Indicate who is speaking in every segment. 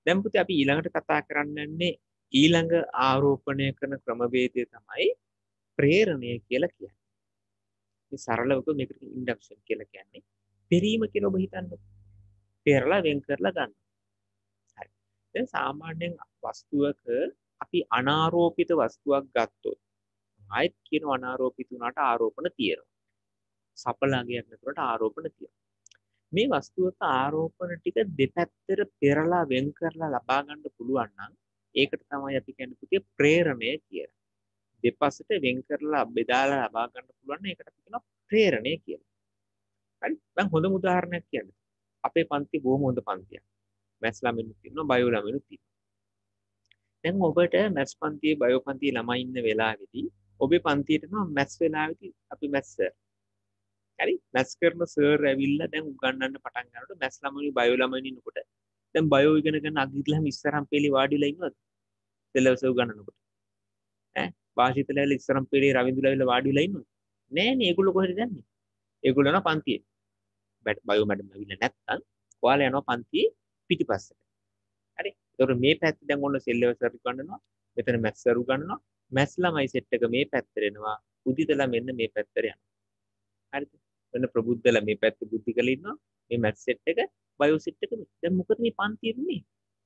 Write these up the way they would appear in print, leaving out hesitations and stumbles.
Speaker 1: දැන් පුතේ අපි ඊළඟට කතා කරන්නේ ඊළඟ ආරෝපණය කරන ක්‍රමවේදය තමයි ප්‍රේරණය කියලා කියන්නේ. මේ සරලව මේකට ඉන්ඩක්ෂන් කියලා කියන්නේ. පෙරීම කියලා ඔබ හිතන්නකෝ. පෙරලා වෙන් කරලා ගන්න. හරි. දැන් සාමාන්‍යයෙන් වස්තුවක අපි අනාරෝපිත වස්තුවක් ගත්තොත් ආයෙත් කියන අනාරෝපිත උනාට ආරෝපණ තියෙනවා. සපලාගයක් නැතුවට ආරෝපණ තියෙනවා. මේ වස්තුවක ආරෝපණ ටික දෙපැත්තට පෙරලා වෙන් කරලා ලබා ගන්න පුළුවන් නම් ඒකට තමයි අපි කියන්නේ පුතේ ප්‍රේරණය කියලා. දෙපසට වෙන් කරලා බෙදාලා ලබා ගන්න පුළුවන් නම් ඒකට අපි කියනවා ප්‍රේරණය කියලා. හරි. දැන් හොඳම උදාහරණයක් කියන්නේ. අපේ පන්ති බොහොම හොඳ පන්තියක්. මැත්ස් ළමිනුත් ඉන්නවා, බයෝ ළමිනුත් ඉන්නවා. දැන් ඔබට මැත්ස් පන්තියේ බයෝ පන්තියේ ළමයි ඉන්න වෙලාවෙදී ඔබේ පන්තියට යනවා මැත්ස් වෙලාවෙදී අපි මැත්ස් සර්. හරි. මැත්ස් කරන සර් ඇවිල්ලා දැන් උගන්වන්න පටන් ගන්නකොට මැත්ස් ළමයි බයෝ ළමයි ඉන්නකොට දැන් බයෝ ඉගෙන ගන්න අගිරලම ඉස්සරහම් පෙළේ වාඩිලා ඉන්නවද? සිලබස් උගන්වනකොට. ඈ වාසිතලයිල ඉස්සරහම් පෙළේ රවින්දුලයිල වාඩිලා ඉන්නවද? නෑනේ. ඒගොල්ලෝ කොහෙද යන්නේ? ඒගොල්ලෝ යනවා පන්තියේ. බයෝ මැඩම් ඇවිල්ලා නැත්තම් ඔයාලා යනවා පන්තියේ පිටිපස්සට. හරි. ඒතකොට මේ පැත්තේ දැන් ඔන්න සිලබස් සර් උගන්වනවා. මෙතන මැත්ස් සර් උගන්වනවා. මැත්ස් ළමයි සෙට් එක මේ පැත්තට එනවා. උදිතලා මෙන්න මේ පැත්තට යනවා. හරිද? වෙන ප්‍රබුද්ධලා මේ පැත්තේ බුද්ධිකලා ඉන්නවා. මේ මැත්ස් සෙට් එක බයෝ සෙට් එක මේ. දැන් මොකද මේ පන්තියේ ඉන්නේ?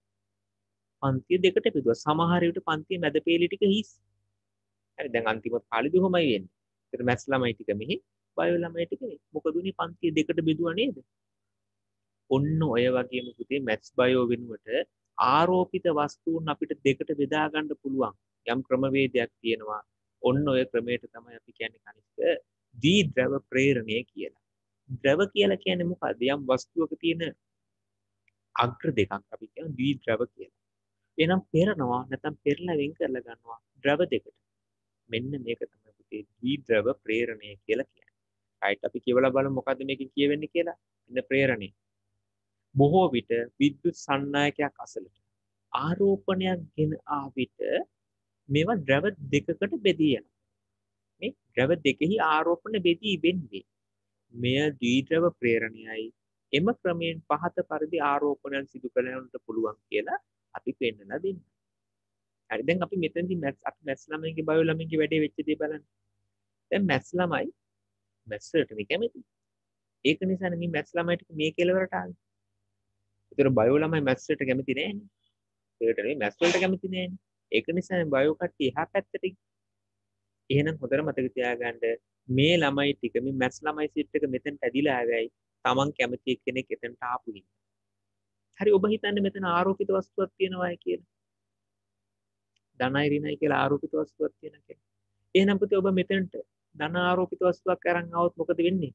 Speaker 1: පන්තිය දෙකට බෙදුවා. සමහර විට පන්තියේ මැද පෙළේ ටික හිස්. හරි දැන් අන්තිම කාලෙදී කොහොමයි වෙන්නේ? ඒතර මැත්ස් ළමයි ටික මෙහි, බයෝ ළමයි ටික මෙහි. මොකද උනේ පන්තිය දෙකට බෙදුවා නේද? ඔන්න ඔය වගේම පුතේ මැත්ස් බයෝ වෙනුවට ආරෝපිත වස්තුන් අපිට දෙකට බෙදා ගන්න පුළුවන්. යම් ක්‍රමවේදයක් තියෙනවා. ඔන්න ඔය ක්‍රමයට තමයි අපි කියන්නේ කනිෂ්ක ද්විද්‍රව ප්‍රේරණය කියලා. ද්‍රව කියලා කියන්නේ මොකද්ද? යම් වස්තුවක තියෙන අග්‍ර දෙකක් අපි කියන ද්විද්‍රව කියලා. එහෙනම් පෙරනවා නැත්නම් පෙරලා වෙන් කරලා ගන්නවා ද්‍රව දෙකට. මෙන්න මේක තමයි පුතේ ද්විද්‍රව ප්‍රේරණය කියලා කියන්නේ. රයිට් අපි කියවලා බලමු මොකද්ද මේකෙන් කියවෙන්නේ කියලා. මෙන්න ප්‍රේරණය. බොහෝ විට විද්‍යුත් සන්නායකයක් අසලට ආරෝපණයක් ගෙන ආ විට මේවා ද්‍රව දෙකකට බෙදී යනවා. මේ ද්‍රව දෙකෙහි ආරෝපණ බෙදී වෙන්නේ. මෙය ද්විද්‍රව ප්‍රේරණයයි. එම ක්‍රමයෙන් පහත පරිදි ආරෝපණයන් සිදු කරන්නට පුළුවන් කියලා අපි පෙන්නලා දෙන්න. හරි දැන් අපි මෙතනදී මැත්ස් ළමයින්ගේ බයෝ ළමයින්ගේ වැඩේ වෙච්ච දේ බලන්න. දැන් මැත්ස් ළමයි මැත්ස් වලට නේ කැමති. ඒක නිසා නේ මේ මැත්ස් ළමයිට මේ කෙලවරට ආවේ. ඒතර බයෝ ළමයි මැත්ස් වලට කැමති නෑනේ. ඒකට නේ මැත්ස් වලට කැමති නෑනේ. ඒක නිසා බයෝ කට්ටිය එහා පැත්තට ගිහින්. එහෙනම් හොඳට මතක තියාගන්න මේ ළමයි ටික මේ මැත්ස් ළමයි සෙට් එක මෙතෙන්ට ඇදිලා ආවයි. Taman කැමති කෙනෙක් එතනට ආපු හින්දා. හරි ඔබ හිතන්නේ මෙතන ආරෝපිත වස්තුවක් තියෙනවායි කියලා. ධනයි ඍණයි කියලා ආරෝපිත වස්තුවක් තියෙනවා කියලා. එහෙනම් පුතේ ඔබ මෙතනට ධන ආරෝපිත වස්තුවක් අරන් આવොත් මොකද වෙන්නේ?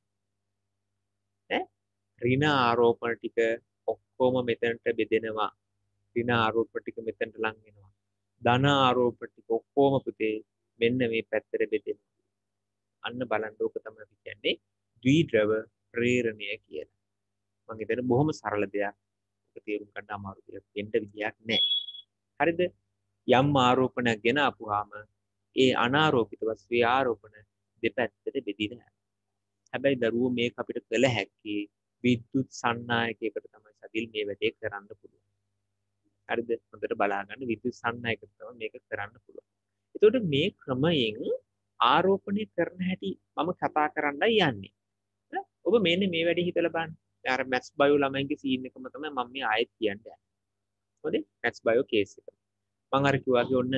Speaker 1: ඈ ඍණ ආරෝපණ ටික ඔක්කොම මෙතනට බෙදෙනවා. ඍණ ආරෝපණ ටික මෙතනට ලං වෙනවා. ධන ආරෝපණ ටික ඔක්කොම පුතේ මෙන්න මේ පැත්තට බෙදෙනවා. අන්න බලන්න ඕක තමයි අපි කියන්නේ ද්විද්‍රව ප්‍රේරණය කියලා. මම හිතන්නේ බොහොම සරල දෙයක්. ඔක තේරුම් ගන්න අමාරු දෙයක් වෙන්න විදියක් නැහැ. හරිද? යම් ආරෝපණයක් ගෙන ආපුවාම ඒ අනාරෝපිත වස්තුවේ ආරෝපණ දෙපැත්තට බෙදිලා යනවා. හැබැයි දරුවෝ මේක අපිට කළ හැකි විද්‍යුත් සන්නායකයකට තමයි සදිල් මේ වැඩේ කරන්න පුළුවන්. හරිද? හොඳට බලා ගන්න විද්‍යුත් සන්නායකයට තමයි මේක කරන්න පුළුවන්. එතකොට මේ ක්‍රමයෙන් ආරෝපණය කරන හැටි මම කතා කරන්නයි යන්නේ. ඔබ මෙන්න මේ වැඩේ හිතලා බලන්න. අර මැත්ස් බයෝ ළමයින්ගේ සීන් එකම තමයි මම මේ ආයෙත් කියන්නේ. හොඳේ? මැත්ස් බයෝ කේස් එක. මම අර කිව්වාගේ ඔන්න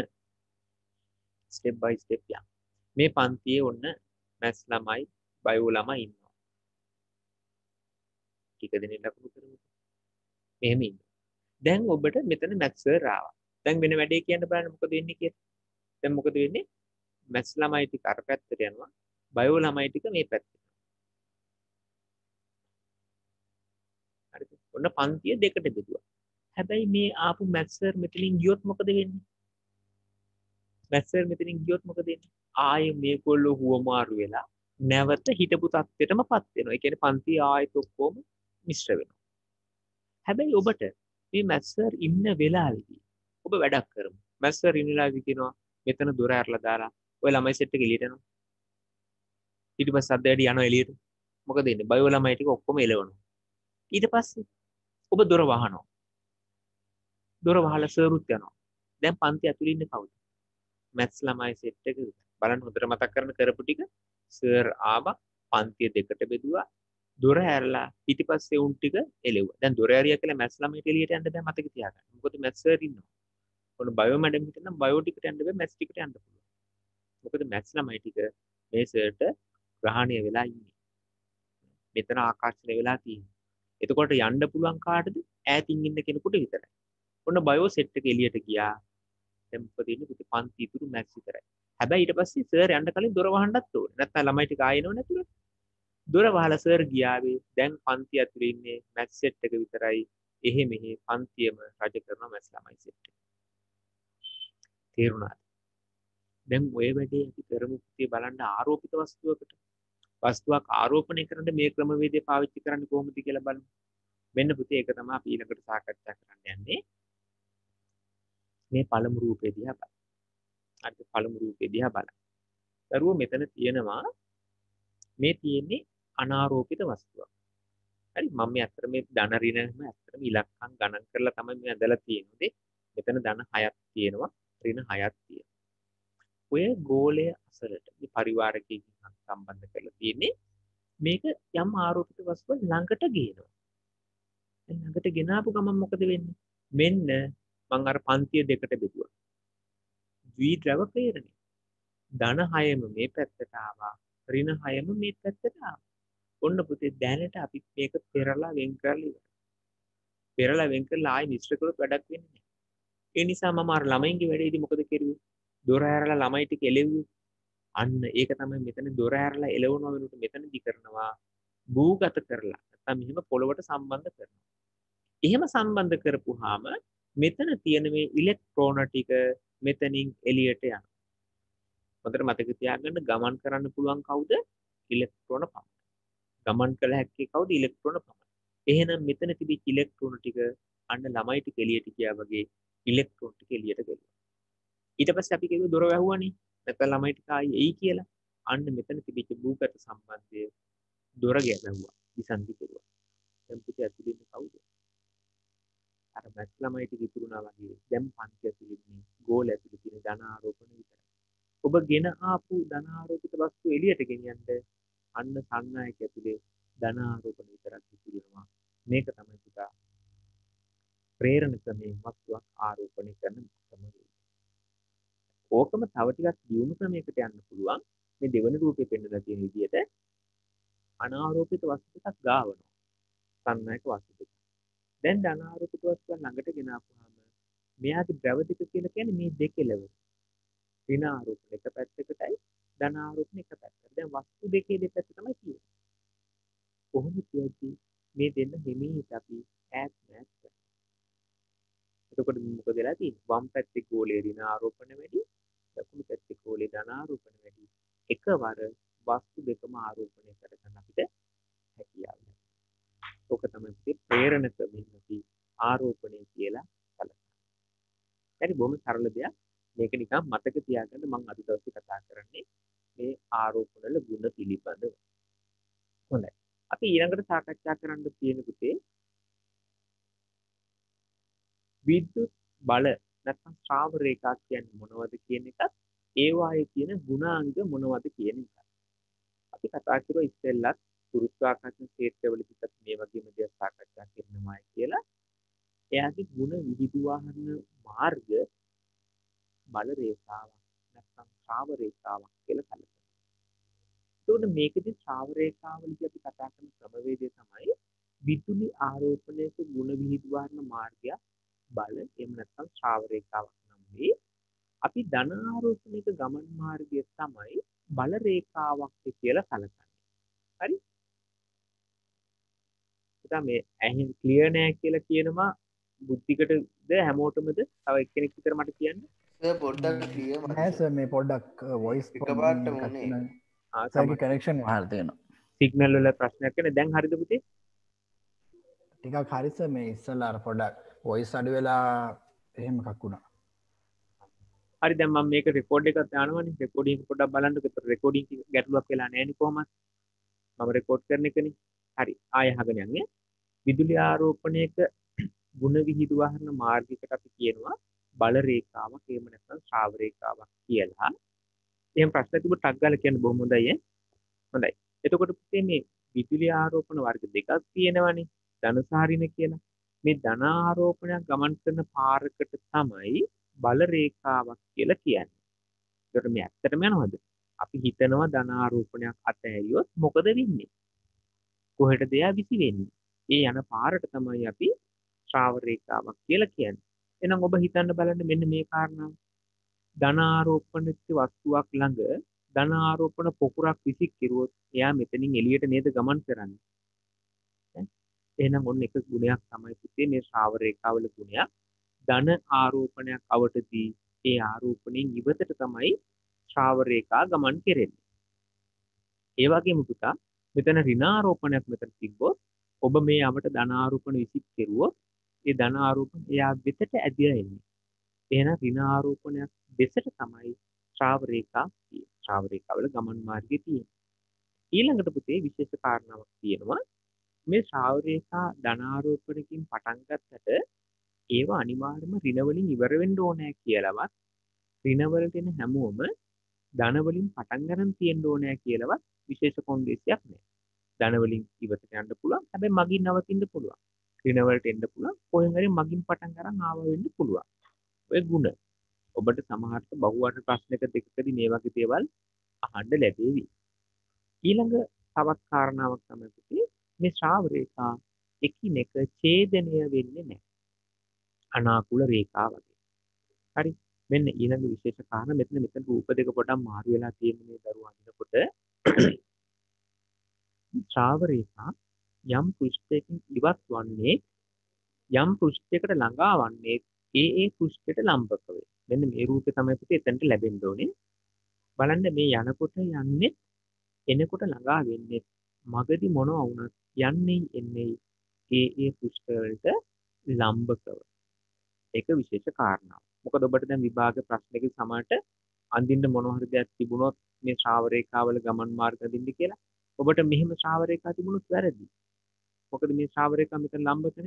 Speaker 1: ස්ටෙප් බයි ස්ටෙප් යන්න. මේ පන්තියේ ඔන්න මැත්ස් ළමයි බයෝ ළමයි ඉන්නවා. ටික දෙනෙක් ලකුණු කරමු. මෙහෙම ඉන්නවා. දැන් ඔබට මෙතන මැත්ස් සර් ආවා. දැන් වෙන වැඩේ කියන්න බලන්න මොකද වෙන්නේ කියලා. දැන් මොකද වෙන්නේ? මැත්ස් ළමයි ටික අර පැත්තට යනවා. බයෝ ළමයි ටික මේ පැත්තට. හරිද? ඔන්න පන්තිය දෙකට බෙදුවා. හැබැයි මේ ආපු මැත්ස් සර් මෙතනින් ගියොත් මොකද වෙන්නේ? මැත්ස් සර් මෙතනින් ගියොත් මොකද වෙන්නේ? ආයේ මේගොල්ලෝ හුවමාරු වෙලා නැවත හිටපු තත්ත්වෙටමපත් වෙනවා. ඒ කියන්නේ පන්තිය ආයෙත් ඔක්කොම මිශ්‍ර වෙනවා. හැබැයි ඔබට මේ මැත්ස් සර් ඉන්න වෙලාවේදී ඔබ වැඩක් කරමු. මැත්ස් සර් ඉන්න වෙලාවේදී කියනවා මෙතන දොර ඇරලා දාලා ඔය ළමයි සෙට් එක එළියට යනවා. ඊට පස්සේ අද වැඩි යනවා එළියට. මොකද වෙන්නේ? බයෝ ළමයි ටික ඔක්කොම එලවනවා. ඊට පස්සේ ඔබ දොර වහනවා. දොර වහලා සර්ුත් යනවා. දැන් පන්ති ඇතුළේ ඉන්නේ කවුද? මැත්ස් ළමයි සෙට් එක විතරයි. බලන්න හොඳට මතක් කරන්න කරපු ටික. සර් ආවා පන්තිය දෙකට බෙදුවා. දොර ඇරලා පිටිපස්සේ උන් ටික එළෙව්වා. දැන් දොර ඇරියා කියලා මැත්ස් ළමයිට එළියට යන්න බෑ මතක තියාගන්න. මොකද මැත්ස් සර් ඉන්නවා. ඔන්න බයෝ මැඩම් හිටිය නම් බයෝ ටිකට යන්න බෑ මැත්ස් ටිකට යන්න පුළුවන්. මොකද මැත්ස් ළමයි ටික මේ සර්ට ග්‍රහණය වෙලා ඉන්නේ. මෙතන ආකර්ෂණය වෙලා තියෙනවා. එතකොට යන්න පුළුවන් කාටද? ඈතින් ඉන්න කෙනෙකුට විතරයි. ඔන්න බයෝ සෙට් එක එළියට ගියා. දැන් මොකද ඉන්නේ පුතේ පන්ති ඉතුරු මැත්ස් විතරයි. හැබැයි ඊට පස්සේ සර් යන්න කලින් දොර වහන්නත් ඕනේ. නැත්නම් ළමයි ටික ආයෙනව නැතුව. දොර වහලා සර් ගියාවේ දැන් පන්ති ඇතුලේ ඉන්නේ මැත්ස් සෙට් එක විතරයි. එහෙ මෙහෙ පන්තියම රජ කරන මැත්ස් ළමයි සෙට් එක. තේරුණාද? දැන් ඔය වැඩේ අපි කරමු පුතේ බලන්න ආරෝපිත වස්තුවකට. වස්තුවක් ආරෝපණය කරන්න මේ ක්‍රමවේදය පාවිච්චි කරන්නේ කොහොමද කියලා බලමු. මෙන්න පුතේ ඒක තමයි අපි ඊළඟට සාකච්ඡා කරන්න යන්නේ. මේ පළමු රූපේ දිහා බලන්න. අද පළමු රූපේ දිහා බලන්න. දරුවෝ මෙතන තියෙනවා මේ තියෙන්නේ අනාරෝපිත වස්තුවක්. හරි මම මේ අතර මේ ධන ඍණම අතරම ඉලක්කම් ගණන් කරලා තමයි මේ ඇදලා තියෙන්නේ. මෙතන ධන 6ක් තියෙනවා ඍණ 6ක් තියෙනවා. ඔය ගෝලය අසලට මේ පරිවාරකයෙන් සම්බන්ධ කරලා තියෙන්නේ මේක යම් ආරෝපිත වස්තුවක් ළඟට ගේනවා. දැන් ළඟට ගෙනාපු ගමන් මොකද වෙන්නේ? මෙන්න මම අර පන්තිය දෙකට බෙදුවා. ද්විද්‍රව ප්‍රේරණය. ධන 6ම මේ පැත්තට ආවා. ඍණ 6ම මේ පැත්තට ආවා. ඔන්න පුතේ දැනට අපි මේක පෙරලා වෙන් කරලා ඉවරයි. පෙරලා වෙන් කරලා ආයි මිශ්‍ර කළොත් වැඩක් වෙන්නේ නැහැ. ඒ නිසා මම අර ළමයින්ගේ වැඩේදී මොකද කෙරුවේ? දොර ඇරලා ළමයි ටික එළෙව්වේ. අන්න ඒක තමයි මෙතන දොර ඇරලා එළවනවා වෙනුවට මෙතනදි කරනවා භූගත කරලා. නැත්නම් මෙහෙම පොළවට සම්බන්ධ කරනවා. එහෙම සම්බන්ධ කරපුවාම මෙතන තියෙන මේ ඉලෙක්ට්‍රෝන ටික මෙතනින් එළියට යනවා. හොඳට මතක තියාගන්න ගමන් කරන්න පුළුවන් කවුද? ඉලෙක්ට්‍රෝන පමණයි. ගමන් කළ හැක්කේ කවුද? ඉලෙක්ට්‍රෝන පමණයි. එහෙනම් මෙතන තිබිච්ච ඉලෙක්ට්‍රෝන ටික අන්න ළමයි ටික එළියට ගියා වගේ ඉලෙක්ට්‍රෝන ටික එළියට ගියා. ඊට පස්සේ අපි කිව්වේ දොර වැහුවානේ. නැත්නම් ළමයි ටික ආයි එයි කියලා. අන්න මෙතන තිබිච්ච භූගත සම්බන්ධය දොර ගැහුවා. විසන්ධි කෙරුවා. දැන් පුතේ ඇතුළේ ඉන්නේ කවුද? අර මැත් ළමයි ටික ඉතුරුනා වගේ දැන් පන්ති ඇතුළේ ඉන්නේ ගෝල ඇතුළේ තියෙන ධන ආරෝපණ විතරයි. ඔබ ගෙන ආපු ධන ආරෝපිත වස්තු එළියට ගෙනියන්න අන්න සංඥායක ඇතුලේ ධන ආරෝපණ විතරක් ඉතිරිනවා. මේක තමයි පුතා ප්‍රේරණ ක්‍රමයෙන් වස්තුවක් ආරෝපණය කරන ක්‍රමවේදය. ඕකම තව ටිකක් දියුණු ක්‍රමයකට යන්න පුළුවන්. මේ දෙවන රූපේ පෙන්නලා තියෙන විදිහට අනාරෝපිත වස්තු ටිකක් ගාවනවා. සංඥායක වස්තු ටික. දැන් ධන ආරෝපිත වස්තුව ළඟට ගෙන ආපුවාම මෙයාගේ ද්‍රව දෙක කියලා කියන්නේ මේ දෙකෙලව. ඍණ ආරෝපණ එක පැත්තකටයි ධන ආරෝපණ එක පැත්තකට. දැන් වස්තු දෙකේ දෙපැත්ත තමයි තියෙන්නේ. කොහොමද කියද්දි මේ දෙන්න හිමීට අපි ඈත් නැත් කරනවා. එතකොට මොකද වෙලා තියෙන්නේ? වම් පැත්තේ ගෝලයේ ඍණ ආරෝපණ වැඩි, දකුණු පැත්තේ ගෝලයේ ධන ආරෝපණ වැඩි. එකවර වස්තු දෙකම ආරෝපණය කරගන්න අපිට හැකියාව නැහැ. ඔක තමයි ප්‍රේරණ ක්‍රමයෙන් අපි ආරෝපණය කියලා කලනවා. හරි බොහොම සරල දෙයක්. මේක නිකන් මතක තියාගන්න මම අද දවසේ කතා කරන්නේ මේ ආරෝපණ වල ගුණ පිළිබඳව. හොඳයි. අපි ඊළඟට සාකච්ඡා කරන්න තියෙන පුතේ විද්‍යුත් බල නැත්නම් ශ්‍රාව රේඛා කියන්නේ මොනවද කියන එකත් ඒ වායේ තියෙන ගුණාංග මොනවද කියන එක. අපි කතා කරුවා ඉස්සෙල්ලත් ගුරුත්වාකර්ෂණ ක්ෂේත්‍රවලදීත් මේ වගේම දේවල් සාකච්ඡා කරනවායි කියලා. එයාගේ ගුණ විහිදුවහන මාර්ග බල රේඛාවක් නැත්නම් ශ්‍රාව රේඛාවක් කියලා කලනවා. එතකොට මේකෙදි ශ්‍රාව රේඛාවලදී අපි කතා කරන ක්‍රමවේදය තමයි විදුලි ආරෝපණයක ගුණ විහිදුවන මාර්ගය බල එහෙම නැත්නම් ශ්‍රාව රේඛාවක් නම් වේ. අපි ධන ආරෝපණයක ගමන් මාර්ගය තමයි බල රේඛාවක් කියලා කලකන්නේ. හරි? එතන මේ ඇහෙන් ක්ලියර් නෑ කියලා කියනවා බුද්ධිකටද හැමෝටමද තව එක්කෙනෙක් විතර මට කියන්න.
Speaker 2: සර් පොඩ්ඩක් ක්ලියර් මට.
Speaker 3: නෑ සර් මේ පොඩ්ඩක් වොයිස්
Speaker 2: එකපාරට වුණේ.
Speaker 3: සර්ගේ කනෙක්ෂන් වහලා තියෙනවා.
Speaker 1: සිග්නල් වල ප්‍රශ්නයක් වෙන දැන් හරිද පුතේ?
Speaker 3: ටිකක් හරි සර් මේ ඉස්සෙල්ලා අර පොඩ්ඩක් වොයිස් අඩු වෙලා එහෙම එකක් වුණා.
Speaker 1: හරි දැන් මම මේක රෙකෝඩ් එකක් දානවනේ රෙකෝඩින් පොඩ්ඩක් බලන්නකෝ. ඒතර රෙකෝඩින් ගැටලුවක් වෙලා නැහැ නේ කොහමද? මම රෙකෝඩ් කරන එකනේ. හරි ආයෙ අහගෙන යන්නේ. විදුලි ආරෝපණයක ගුණ විහිදුවහන මාර්ගයකට අපි කියනවා බල රේඛාවක් එහෙම නැත්නම් ශ්‍රාව රේඛාවක් කියලා. එහෙනම් ප්‍රශ්න තිබුණ ටක් ගාලා කියන්න බොහොම හොඳයි ඈ. හොඳයි. එතකොට පුතේ මේ විදුලි ආරෝපණ වර්ග දෙකක් තියෙනවානේ. ධන සහ ඍණ කියලා. මේ ධන ආරෝපණයක් ගමන් කරන පාරකට තමයි බල රේඛාවක් කියලා කියන්නේ. ඒකට මේ ඇත්තටම යනවද? අපි හිතනවා ධන ආරෝපණයක් අතහැරියොත් මොකද වෙන්නේ? කොහෙටද එයා විසි වෙන්නේ? ඒ යන පාරට තමයි අපි ශ්‍රාව රේඛාවක් කියලා කියන්නේ. එහෙනම් ඔබ හිතන්න බලන්න මෙන්න මේ කාරණාව. ධන ආරෝපණිත වස්තුවක් ළඟ ධන ආරෝපණ පොකුරක් විසි කෙරුවොත් එයා මෙතනින් එළියට නේද ගමන් කරන්නේ. එහෙනම් ඔන්න එක ගුණයක් තමයි පුතේ මේ ශ්‍රාව රේඛාවල ගුණයක්. ධන ආරෝපණයක් අවටදී ඒ ආරෝපණයෙන් ඉවතට තමයි ශ්‍රාව රේඛා ගමන් කෙරෙන්නේ. ඒ වගේම පුතා මෙතන ඍණාරෝපණයක් මෙතන තිබ්බොත් ඔබ මේ යමට ධන ආරෝපණ 20 කෙරුවොත් ඒ ධන ආරෝපණ එයා වෙතට ඇදලා එන්නේ. එහෙනම් ඍණාරෝපණයක් දෙසට තමයි ශ්‍රාව රේඛා තියෙන්නේ. ශ්‍රාව රේඛාවල ගමන් මාර්ගය තියෙන්නේ. ඊළඟට පුතේ විශේෂ කාරණාවක් තියෙනවා. මේ ශ්‍රාව රේඛා ධන ආරෝපණකින් පටන් ගත්තට ඒව අනිවාර්යයෙන්ම ඍණ වලින් ඉවර වෙන්න ඕනේ කියලාවත් ඍණ වලට එන හැමෝම ධන වලින් පටන් ගන්න තියෙන්න ඕනේ කියලාවත් විශේෂ කොන්දේසියක් නෑ. ධන වලින් ඉවතට යන්න පුළුවන්. හැබැයි මගින් නවතින්න පුළුවන්. ඍණ වලට එන්න පුළුවන්. කොහෙන් හරි මගින් පටන් ගන්න ආව වෙන්න පුළුවන්. ඔය ಗುಣ. ඔබට සමහරට බහුවර්ණ ප්‍රශ්නක දෙකකදී මේ වගේ දේවල් අහන්න ලැබෙවි. ඊළඟ තවත් කාරණාවක් තමයි මේ ශ්‍රාව රේඛා එකිනෙක ඡේදනය වෙන්නේ නැහැ. අනාකූල රේඛා වගේ. හරි. මෙන්න ඊළඟ විශේෂ කාරණා මෙතන රූප දෙක පොඩක් මාරු වෙලා තියෙන මේ දරුවා අඳිනකොට ශ්‍රාව රේඛා යම් පෘෂ්ඨයකින් ඉවත් වන්නේ යම් පෘෂ්ඨයකට ළඟා වන්නේ ඒ පෘෂ්ඨයට ලම්බක වේ. මෙන්න මේ රූපේ තමයි පුතේ එතනට ලැබෙන්න ඕනේ. බලන්න මේ යනකොට යන්නේ එනකොට ළඟා වෙන්නේ මගදී මොනවා වුණත් යන්නේ එන්නේ ඒ පෘෂ්ඨ වලට ලම්බකව. ඒක විශේෂ කාරණාවක්. මොකද ඔබට දැන් විභාග ප්‍රශ්නයක සමහරට අඳින්න මොන හරි දෙයක් තිබුණොත් මේ ශ්‍රාව රේඛාවල ගමන් මාර්ග අඳින්න කියලා ඔබට මෙහෙම ශ්‍රාව රේඛා තිබුණොත් වැරදි. මොකද මේ ශ්‍රාව රේඛා මෙතන ලම්බක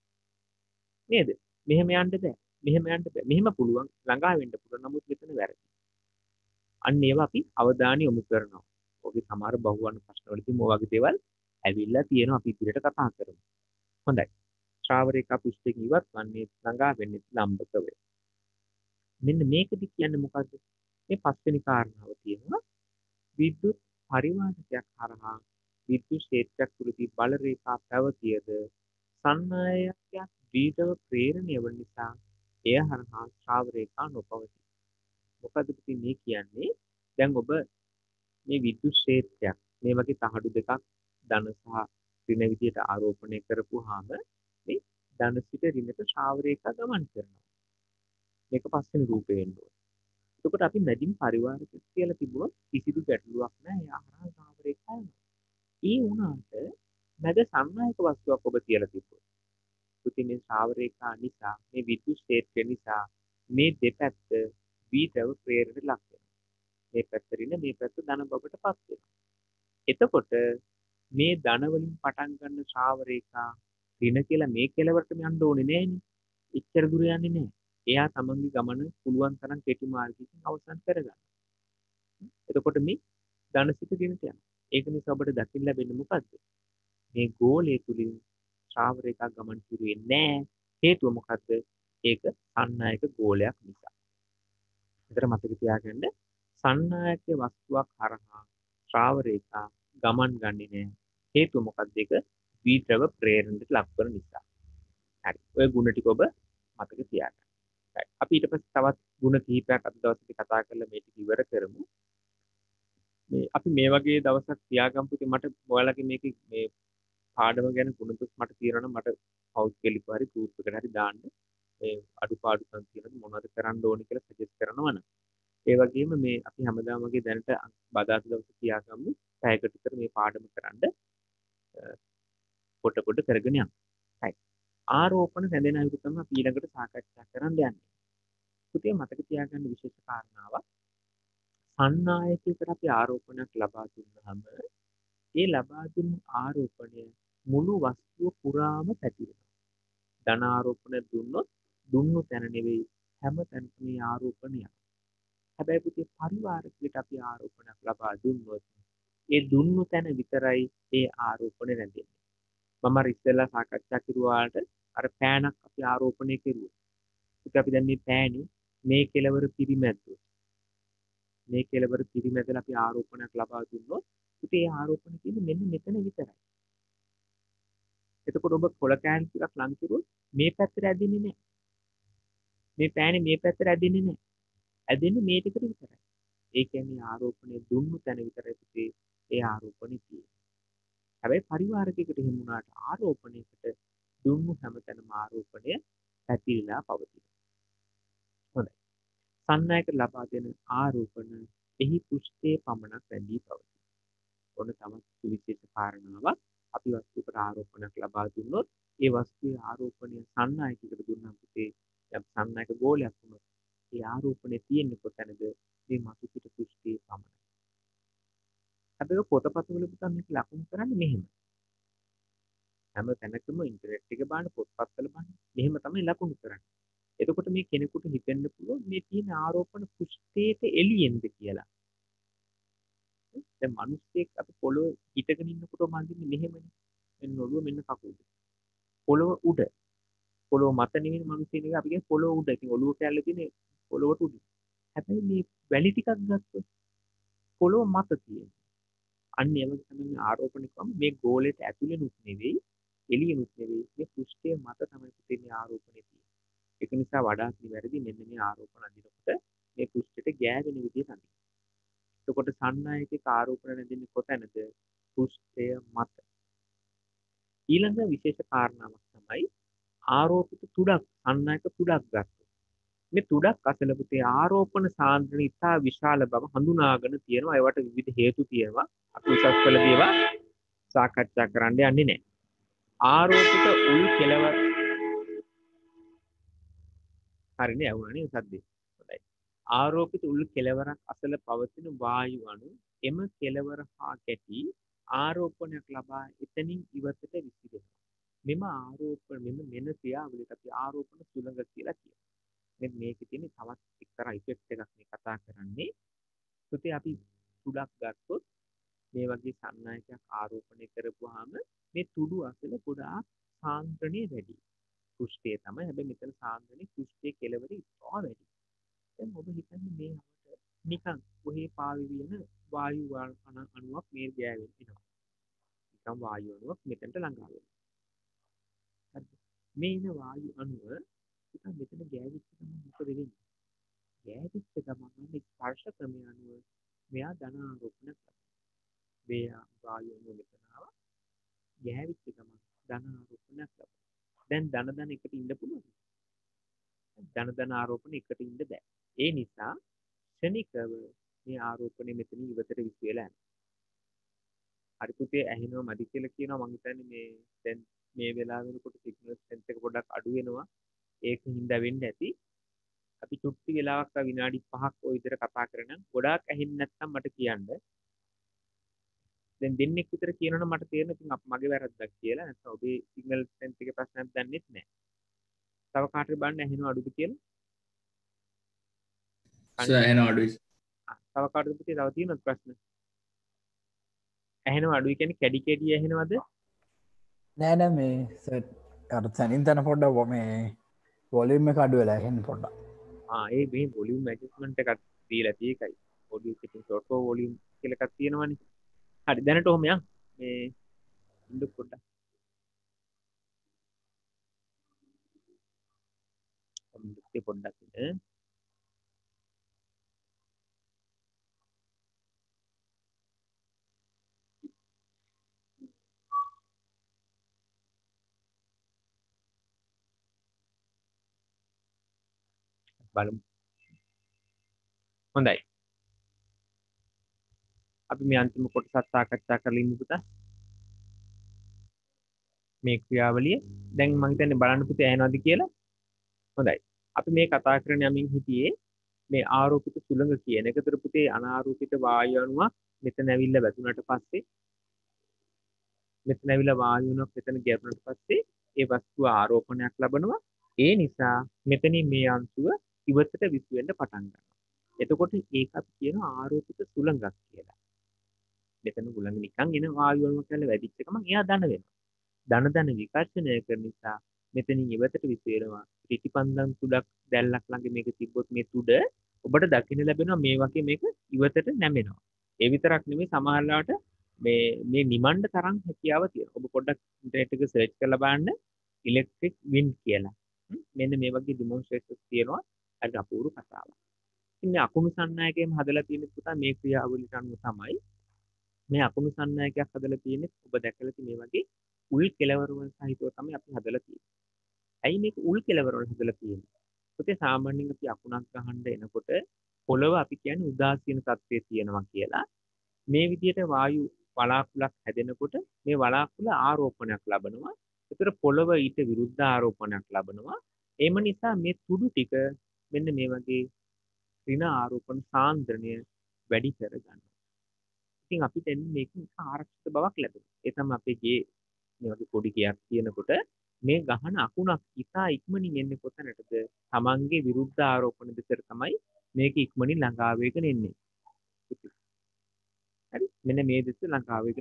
Speaker 1: නේද? මෙහෙම යන්න බෑ. මෙහෙම යන්න බෑ. මෙහෙම පුළුවන් ළඟා වෙන්න පුළුවන්. නමුත් මෙතන වැරදි. අන්න ඒවා අපි අවධානය යොමු කරනවා. ඔගේ සමහර බහුවර්ණ ප්‍රශ්නවලදී මො වගේ දේවල් ඇවිල්ලා තියෙනවා අපි ඉදිරියට කතා කරමු. හොඳයි. ශ්‍රාව රේඛා පෘෂ්ඨයෙන් ඉවත් වන්නේ ළඟා වෙන්නේ ලම්බක වේ. මෙන්න මේකදි කියන්නේ මොකද්ද? මේ පස්වෙනි කාරණාව තියෙනවා විද්‍යුත් පරිවාහකයක් හරහා විද්‍යුත් ක්ෂේත්‍රයක් තුළදී බල රේඛා පැවතියද සන්නායකයක් ද්විතව ප්‍රේරණය වන නිසා එය හරහා ශ්‍රාව රේඛා නොපවතී. මොකද මේ කියන්නේ දැන් ඔබ මේ විද්‍යුත් ක්ෂේත්‍රයක් මේ වගේ තහඩු දෙකක් ධන සහ ඍණ විදියට ආරෝපණය කරපුවාම මේ ධන සිට ඍණට ශ්‍රාව රේඛා ගමන් කරනවා. මේක පස්වෙනි රූපේ වෙන්න ඕනේ. එතකොට අපි මැදින් පරිවාරක කියලා තිබුණොත් කිසිදු ගැටලුවක් නැහැ. ඒ ආහාර ශ්‍රාව රේඛා යනවා. ඒ වුණාට මැද සම්මායක වස්තුවක් ඔබ කියලා තිබුණා. පුතේ මේ ශ්‍රාව රේඛා නිසා මේ විද්‍යුත් ක්ෂේත්‍රය නිසා මේ දෙපැත්ත ද්විතව ප්‍රේරණයට ලක් වෙනවා. මේ පැත්ත ඍණ මේ පැත්ත ධන බවට පත් වෙනවා. එතකොට මේ ධන වලින් පටන් ගන්න ශ්‍රාව රේඛා ඍණ කියලා මේ කෙලවරටම යන්න ඕනේ නෑනේ. එච්චර දුර යන්නේ නෑ. එයා තමන්ගේ ගමන පුළුවන් තරම් කෙටි මාර්ගයකින් අවසන් කරගන්නවා. එතකොට මේ ධන සිත ඍණට යනවා. ඒක නිසා ඔබට දකින්න ලැබෙන්නේ මොකද්ද? මේ ගෝලයේ තුලින් ශ්‍රාව රේඛා ගමන් කිරුවේ නෑ. හේතුව මොකද්ද? ඒක සන්නායක ගෝලයක් නිසා. විතර මතක තියාගන්න සන්නායක වස්තුවක් හරහා ශ්‍රාව රේඛා ගමන් ගන්නේ නෑ. හේතුව මොකක්ද? ඒක ද්විත්‍රව ප්‍රේරණයට ලක් කරන නිසා. හරි. ඔය ಗುಣ ටික ඔබ මතක තියාගන්න. හරි. අපි ඊට පස්සේ තවත් ಗುಣ කිහිපයක් අද දවසේ කතා කරලා මේක ඉවර කරමු. මේ අපි මේ වගේ දවසක් තියාගමු. ඉතින් මට ඔයාලගේ මේකේ මේ පාඩම ගැන ගුණතුස් මට తీරනවා මට පෞද්ගලිකව හරි ගෲප් එකට හරි දාන්න. මේ අඩුපාඩුකම් තියෙනද මොනවද කරන්න ඕනේ කියලා සජෙස්ට් කරනවා නම්. ඒ වගේම මේ අපි හැමදාම වගේ දැනට බදාදා දවසේ තියාගමු. පැයකට විතර මේ පාඩම කරන්න පොඩ කරගෙන යන්න. හරි. ආරෝපණ සැඳෙන අයුරු තමයි අපි ඊළඟට සාකච්ඡා කරන්න යන්නේ. පුතේ මතක තියාගන්න විශේෂ කාරණාවක්. සන්නායකයකට අපි ආරෝපණයක් ලබා දුන්නාම ඒ ලබා දුන් ආරෝපණය මුළු වස්තුව පුරාම පැතිරෙනවා. ධන ආරෝපණ දුන්නොත් දුන්නු තැන නෙවෙයි හැම තැනකම මේ ආරෝපණය. හැබැයි පුතේ පරිවාරකයට අපි ආරෝපණයක් ලබා දුන්නොත් ඒ දුන්නු තැන විතරයි ඒ ආරෝපණය රැඳෙන්නේ. මම අර ඉස්සෙල්ලා සාකච්ඡා කරුවාට අර පෑනක් අපි ආරෝපණය කෙරුවා. ඒක අපි දැන් මේ පෑනේ මේ කෙලවර පිරිමැද්දොත් මේ කෙලවර පිරිමැදලා අපි ආරෝපණයක් ලබා දුන්නොත් පුතේ ඒ ආරෝපණය කියන්නේ මෙන්න මෙතන විතරයි. එතකොට ඔබ කොළ කෑලි ටිකක් ලං කරුවොත් මේ පැත්තට ඇදෙන්නේ නැහැ. මේ පෑනේ මේ පැත්තට ඇදෙන්නේ නැහැ. ඇදෙන්නේ මේ ටිකට විතරයි. ඒ කියන්නේ ආරෝපණය දුන්නු තැන විතරයි පුතේ ඒ ආරෝපණය තියෙන්නේ. හැබැයි පරිවාරකයකට හිමු වුණාට ආරෝපණයකට දුන්නු හැමතැනම ආරෝපණය පැතිරලා පවතිනවා. හොඳයි. සන්නායක ලබා දෙන ආරෝපණ එහි පෘෂ්ඨයේ පමණක් රැඳී පවතී. ඔන්න තමයි සුවිශේෂ කාරණාවක්. අපි වස්තුවකට ආරෝපණයක් ලබා දුන්නොත් ඒ වස්තුවේ ආරෝපණය සන්නායකයකට දුන්නා පුතේ යම් සන්නායක ගෝලයක් වුණොත් ඒ ආරෝපණය තියෙන්නේ කොතැනද? මේ මතු පිට පෘෂ්ඨයේ පමණයි. හැබැයි පොතපතවල පුතා මේක ලකුණු කරන්නේ මෙහෙම. හැම තැනකම ඉන්ටර්නෙට් එක බලන්න පොත්පත්වල බලන්න මෙහෙම තමයි ලකුණු කරන්නේ. එතකොට මේ කෙනෙකුට හිතෙන්න පුළුවන් මේ තියෙන ආරෝපණ පෘෂ්ඨයට එළියෙන්ද කියලා. දැන් මිනිස්සෙක් අපි පොළොව හිටගෙන ඉන්නකොට මන්දින්නේ මෙහෙමනේ. මෙන්න ඔළුව මෙන්න කකුල. පොළොව උඩ. පොළොව මත නෙවෙයි මිනිස්සෙක් එක අපි කියන්නේ පොළොව උඩ. ඉතින් ඔළුව කැල්ල තියෙන්නේ පොළොවට උඩ. හැබැයි මේ වැලි ටිකක් ගත්තොත් පොළොව මත තියෙන. අන්න ඒ වගේ තමයි මේ ආරෝපණ කරන මේ ගෝලයට ඇතුළේනුත් නෙවෙයි එළියෙනුත් නෙවෙයි මේ පෘෂ්ඨයේ මත තමයි තියෙන ආරෝපණය තියෙන්නේ. ඒක නිසා වඩාත් නිවැරදි මෙන්න මේ ආරෝපණ අඳිනකොට මේ පෘෂ්ඨයට ගෑවෙන විදිහට අඳින්න. එතකොට සන්නායකේ ආරෝපණ නැදින්නේ කොතැනද? පෘෂ්ඨය මත. ඊළඟ විශේෂ කාරණාවක් තමයි ආරෝපිත තුඩක් සන්නායක තුඩක් ගන්න. මේ තුඩක් අසල පුතේ ආරෝපණ සාන්ද්‍රණය ඉතා විශාල බව හඳුනාගෙන තියෙනවා. ඒවට විවිධ හේතු තියෙනවා. අපි උසස් පෙළ දේවා සාකච්ඡා කරන්න යන්නේ නැහැ. ආරෝපිත උල් කෙලවර හරිනේ ඇහුණානේ සද්දේ. හොඳයි. ආරෝපිත උල් කෙලවරක් අසල පවතින වායු අණු එම කෙලවර හා ගැටි ආරෝපණයක් ලබා එතනින් ඉවතට විසිරෙනවා. මෙම ආරෝපණ මෙන්න ක්‍රියාවලියට අපි ආරෝපණ සුළඟ කියලා කියනවා. මේකේ තියෙන තවත් එක්තරා ඉෆෙක්ට් එකක් මේ කතා කරන්නේ. පුතේ අපි තුඩක් ගත්තොත් මේ වගේ සන්නායකයක් ආරෝපණය කරපුවාම මේ තුඩු අසල ගොඩාක් සාන්ද්‍රණය වැඩි. පෘෂ්ඨයේ තමයි. හැබැයි මෙතන සාන්ද්‍රණය පෘෂ්ඨයේ කෙලවර ඉතා වැඩි. දැන් ඔබ හිතන්නේ මේ අපට නිකන් කොහේ පාවි වෙන වායු අණුවක් මේ ගෑවෙන්න එනවා. නිකන් වායු අණුවක් මෙතනට ළඟා වෙනවා. හරිද? මේ ඉන වායු අණුව නිකන් මෙතන ගෑවිච්ච ගමන් මොකද වෙන්නේ? ගෑවිච්ච ගමන් මේ ස්පර්ශ ක්‍රමය අනුව මෙයා ධන ආරෝපණ කරනවා. මේ වායු අණුව මෙතන ආවා. ගෑවිච්ච ගමන් ධන ආරෝපණයක් ලබනවා. දැන් ධන එකට ඉන්න පුළුවන්ද? ධන ආරෝපණ එකට ඉන්න බෑ. ඒ නිසා ක්ෂණිකව මේ ආරෝපණය මෙතන ඉවතට විසිරලා යනවා. හරි පුතේ ඇහෙනව මදි කියලා කියනවා. මම හිතන්නේ මේ දැන් මේ වෙලාව වෙනකොට සිග්නල් ස්ට්‍රෙන්ත් එක පොඩ්ඩක් අඩු වෙනවා. ඒකින් හින්දා වෙන්න ඇති. අපි චුට්ටි වෙලාවක් විනාඩි 5ක් ওই විදිහට කතා කරනම් ගොඩාක් ඇහෙන්නේ නැත්නම් මට කියන්න. දැන් දෙන්නෙක් විතර කියනවනම් මට තේරෙනවා ඉතින් මගේ වැරද්දක් කියලා. නැත්නම් ඔබේ සිග්නල් ස්ට්‍රෙන්ත් එකේ ප්‍රශ්නයක් දන්නෙත් නැහැ. තව කාටද බලන්න ඇහෙනව අඩුද කියලා?
Speaker 4: සර් ඇහෙනව අඩුයි.
Speaker 1: තව කාටද පුතේ තව තියෙනවද ප්‍රශ්න? ඇහෙනව අඩුයි කියන්නේ කැඩි කැඩි ඇහෙනවද?
Speaker 3: නෑ මේ සර් අර තනින් තන පොඩ්ඩක් මේ වොලියුම් එක අඩු වෙලා ඇහෙන්න පොඩ්ඩක්.
Speaker 1: ඒ මේ වොලියුම් ඇඩ්ජස්ට්මන්ට් එකක් දීලා තියෙකයි. ඔඩියෝ සෙටින්ග් ඔටෝ වොලියුම් කියලා එකක් තියෙනවනේ. හරි දැනට ඔහොම යන්. මේ ඉන්න පොඩ්ඩක්. කොම්පියුටර් පොඩ්ඩක් ඉන්න. බලමු. හොඳයි. අපි මේ අන්තිම කොටසත් සාකච්ඡා කරලා ඉමු පුතා. මේ ක්‍රියාවලිය දැන් මම හිතන්නේ බලන්න පුතේ ඇහෙනවද කියලා. හොඳයි. අපි මේ කතා කරන යමින් හිටියේ මේ ආරෝපිත සුළඟ කියන එක. ඒතර පුතේ අනාරෝපිත වායු අණුවක් මෙතන ඇවිල්ලා වැදුනට පස්සේ මෙතන ඇවිල්ලා වායු අණුවක් මෙතන ගැටුණට පස්සේ ඒ වස්තුව ආරෝපණයක් ලබනවා. ඒ නිසා මෙතනින් මේ අංශුව ඉවතට විසු වෙන්න පටන් ගන්නවා. එතකොට ඒක අපි කියනවා ආරෝපිත සුළඟක් කියලා. මෙතන හුළඟ නිකන් එන වායු වලම කියලා වැඩිච්ච ගමන් එයා දන වෙනවා. දන විකර්ෂණය කරන නිසා මෙතනින් ඉවතට විසු වෙනවා. පිටිපන්දම් තුඩක් දැල්ලක් ළඟ මේක තිබ්බොත් මේ තුඩ ඔබට දකින්න ලැබෙනවා මේ වගේ මේක ඉවතට නැමෙනවා. ඒ විතරක් නෙමෙයි සමහර ලාට මේ නිමණ්ඩ තරම් හැකියාව තියෙනවා. ඔබ පොඩ්ඩක් ඉන්ටර්නෙට් එක සර්ච් කරලා බලන්න ඉලෙක්ට්‍රික් වින්ඩ් කියලා. මෙන්න මේ වගේ ඩෙමොන්ස්ට්‍රේෂන්ස් තියෙනවා. අර අපූර්ව කතාවක්. ඉතින් මේ අකුණු සන්නායකයෙන් හදලා තියෙන පුතා මේ ක්‍රියාවලියට අනුව තමයි මේ අකුණු සන්නායකයක් හදලා තියෙන්නේ. ඔබ දැකලා තියෙන මේ වගේ උල් කෙලවර වල සහිතව තමයි අපි හදලා තියෙන්නේ. ඇයි මේක උල් කෙලවර වල හදලා තියෙන්නේ? පුතේ සාමාන්‍යයෙන් අපි අකුණක් ගහන්න එනකොට පොළව අපි කියන්නේ උදාසීන තත්ත්වයේ තියෙනවා කියලා. මේ විදිහට වායු වලාකුළක් හැදෙනකොට මේ වලාකුළ ආරෝපණයක් ලබනවා. ඒතර පොළව ඊට විරුද්ධ ආරෝපණයක් ලබනවා. ඒම නිසා මේ තුඩු ටික මෙන්න මේ වගේ ඍණ ආරෝපණ සාන්ද්‍රණය වැඩි කරගන්නවා. ඉතින් අපිට එන්නේ මේකෙන් ආරක්ෂිත බවක් ලැබෙනවා. ඒ තමයි අපේ ගේ මේ වගේ පොඩි ගයක් තියෙනකොට මේ ගහන අකුණක් ඉතා ඉක්මනින් එන්නේ කොතැනටද? Tamange විරුද්ධ ආරෝපණ දෙකට තමයි මේක ඉක්මනින් ළඟා වෙගෙන එන්නේ. හරි මෙන්න මේ දෙස ළඟා වෙගෙන.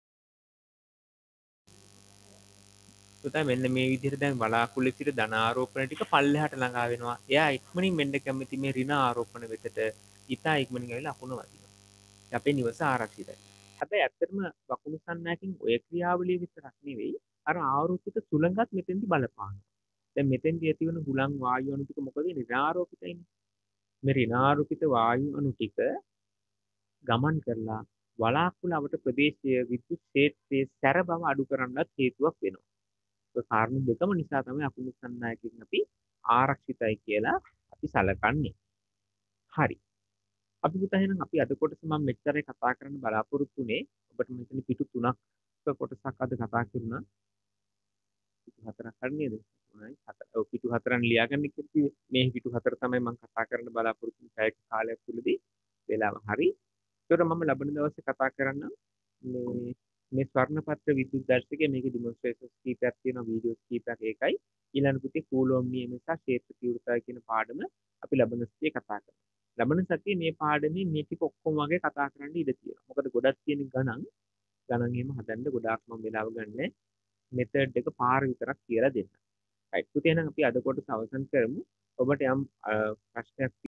Speaker 1: පුතා මෙන්න මේ විදිහට දැන් වලාකුළේ සිට ධන ආරෝපණ ටික පල්ලෙහාට ළඟා වෙනවා. එයා ඉක්මනින් මෙන්න කැමති මේ ඍණ ආරෝපණ වෙතට ඉතා ඉක්මනින් ඇවිල්ලා අකුණ වදිනවා. අපේ නිවස ආරක්ෂිතයි. හැබැයි ඇත්තටම වකුණු සන්නායකින් ඔය ක්‍රියාවලිය විතරක් නෙවෙයි අර ආරෝපිත සුළඟත් මෙතෙන්දි බලපානවා. දැන් මෙතෙන්දි ඇතිවන හුලං වායු අණු ටික මොකද ඍණාරෝපිතයිනේ. මේ ඍණාරෝපිත වායු අණු ටික ගමන් කරලා වලාකුළවට ප්‍රදේශීය විද්‍යුත් ක්ෂේත්‍රයේ සැර බව අඩු කරන්නත් හේතුවක් වෙනවා. ඒ කාරණා දෙකම නිසා තමයි අකුණු සන්නායකින් අපි ආරක්ෂිතයි කියලා අපි සලකන්නේ. හරි. අපි පුතා එහෙනම් අපි අද කොටස මම මෙච්චරේ කතා කරන්න බලාපොරොත්තු වෙන්නේ. ඔබට මෙතන පිටු 3ක් කොටසක් අද කතා කරුණා. පිටු 4ක් හරි නේද? හොඳයි. පිටු 4න් ලියාගන්න කිව්වේ. මේ පිටු 4 තමයි මම කතා කරන්න බලාපොරොත්තු වෙන පැය කාලයක් තුලදී. වෙලාව හරි. ඒතර මම ලබන දවසේ කතා කරන්නම් මේ ස්වර්ණපත්‍ර විද්‍යුත් දර්ශකයේ මේකේ ඩෙමොන්ස්ට්‍රේෂන්ස් කීපයක් තියෙනවා වීඩියෝස් කීපයක් ඒකයි ඊළඟ පුතේ කූලොම් නියම සහ ක්ෂේත්‍ර තීව්‍රතාවය කියන පාඩම අපි ලබන සතියේ කතා කරමු. ලබන සතියේ මේ පාඩමේ මේ ටික ඔක්කොම වගේ කතා කරන්න ඉඩ තියෙනවා. මොකද ගොඩක් තියෙන ගණන් එහෙම හදන්න ගොඩාක් මම වෙලාව ගන්න මෙතඩ් එක පාර විතරක් කියලා දෙන්න. right පුතේ එහෙනම් අපි අද කොටස අවසන් කරමු. ඔබට යම් ප්‍රශ්නයක්